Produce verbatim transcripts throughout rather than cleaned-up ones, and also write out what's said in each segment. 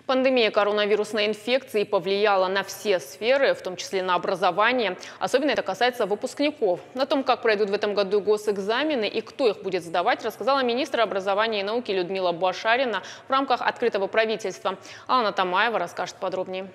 Пандемия коронавирусной инфекции повлияла на все сферы, в том числе на образование. Особенно это касается выпускников. На том, как пройдут в этом году госэкзамены и кто их будет сдавать, рассказала министр образования и науки Людмила Башарина в рамках открытого правительства. Алана Тамаева расскажет подробнее.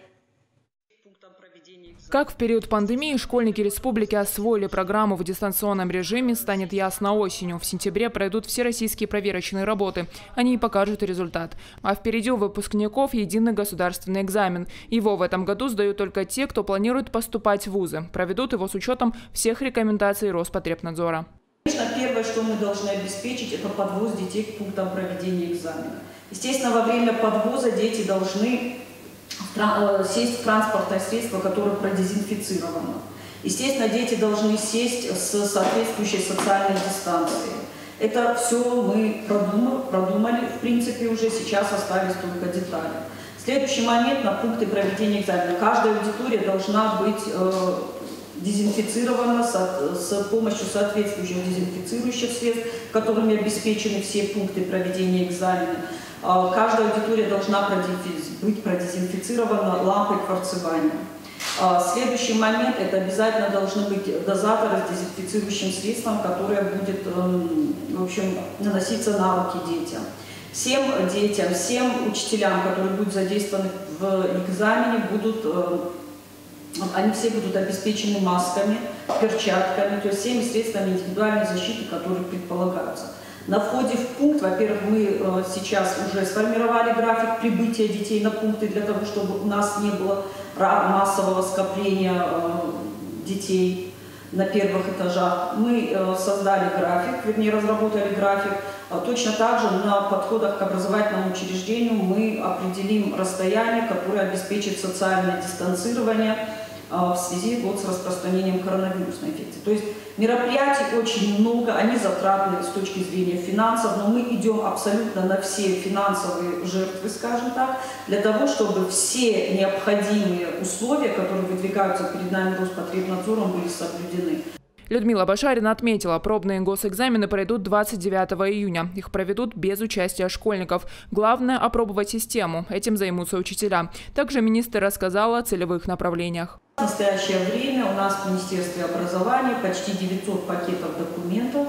Как в период пандемии школьники республики освоили программу в дистанционном режиме, станет ясно осенью. В сентябре пройдут всероссийские проверочные работы. Они и покажут результат. А впереди у выпускников единый государственный экзамен. Его в этом году сдают только те, кто планирует поступать в вузы. Проведут его с учетом всех рекомендаций Роспотребнадзора. Конечно, первое, что мы должны обеспечить, это подвоз детей к пунктам проведения экзамена. Естественно, во время подвоза дети должны сесть в транспортное средство, которое продезинфицировано. Естественно, дети должны сесть с соответствующей социальной дистанцией. Это все мы продумали, продумали, в принципе, уже сейчас остались только детали. Следующий момент на пункты проведения экзамена. Каждая аудитория должна быть э, дезинфицирована со, с помощью соответствующих дезинфицирующих средств, которыми обеспечены все пункты проведения экзамена. Каждая аудитория должна быть продезинфицирована лампой кварцевания. Следующий момент – это обязательно должны быть дозаторы с дезинфицирующим средством, которое будет, в общем, наноситься на руки детям. Всем детям, всем учителям, которые будут задействованы в экзамене, будут, они все будут обеспечены масками, перчатками, то есть всеми средствами индивидуальной защиты, которые предполагаются. На входе в пункт, во-первых, мы сейчас уже сформировали график прибытия детей на пункты для того, чтобы у нас не было массового скопления детей на первых этажах. Мы создали график, вернее, разработали график. Точно так же на подходах к образовательному учреждению мы определим расстояние, которое обеспечит социальное дистанцирование в связи вот с распространением коронавирусной инфекции. То есть мероприятий очень много, они затратны с точки зрения финансов, но мы идем абсолютно на все финансовые жертвы, скажем так, для того, чтобы все необходимые условия, которые выдвигаются перед нами Роспотребнадзором, были соблюдены. Людмила Башарина отметила, пробные госэкзамены пройдут двадцать девятого июня. Их проведут без участия школьников. Главное – опробовать систему. Этим займутся учителя. Также министр рассказала о целевых направлениях. В настоящее время у нас в Министерстве образования почти девятьсот пакетов документов,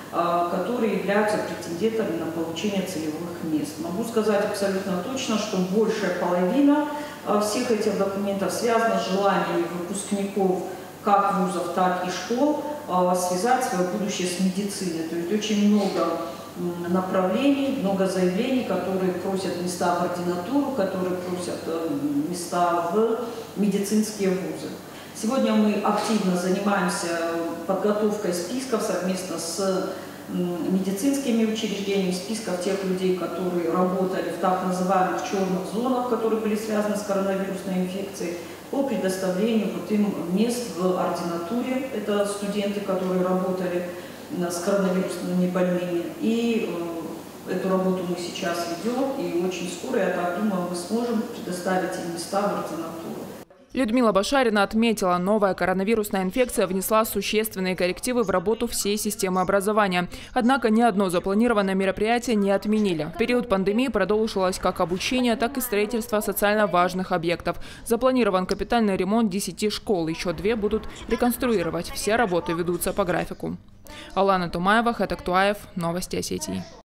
которые являются претендентами на получение целевых мест. Могу сказать абсолютно точно, что большая половина всех этих документов связана с желаниями выпускников как вузов, так и школ связать свое будущее с медициной. То есть очень много направлений, много заявлений, которые просят места в ординатуру, которые просят места в медицинские вузы. Сегодня мы активно занимаемся подготовкой списков совместно с медицинскими учреждениями, списков тех людей, которые работали в так называемых черных зонах, которые были связаны с коронавирусной инфекцией, по предоставлению вот им мест в ординатуре. Это студенты, которые работали с коронавирусными больными. И э, эту работу мы сейчас ведем, и очень скоро, я так думаю, мы сможем предоставить им места в ординатуру. Людмила Башарина отметила, новая коронавирусная инфекция внесла существенные коррективы в работу всей системы образования. Однако ни одно запланированное мероприятие не отменили. В период пандемии продолжилось как обучение, так и строительство социально важных объектов. Запланирован капитальный ремонт десяти школ, еще две будут реконструировать. Все работы ведутся по графику. Алана Тамаева, Хэтактуаев, Новости Осетии.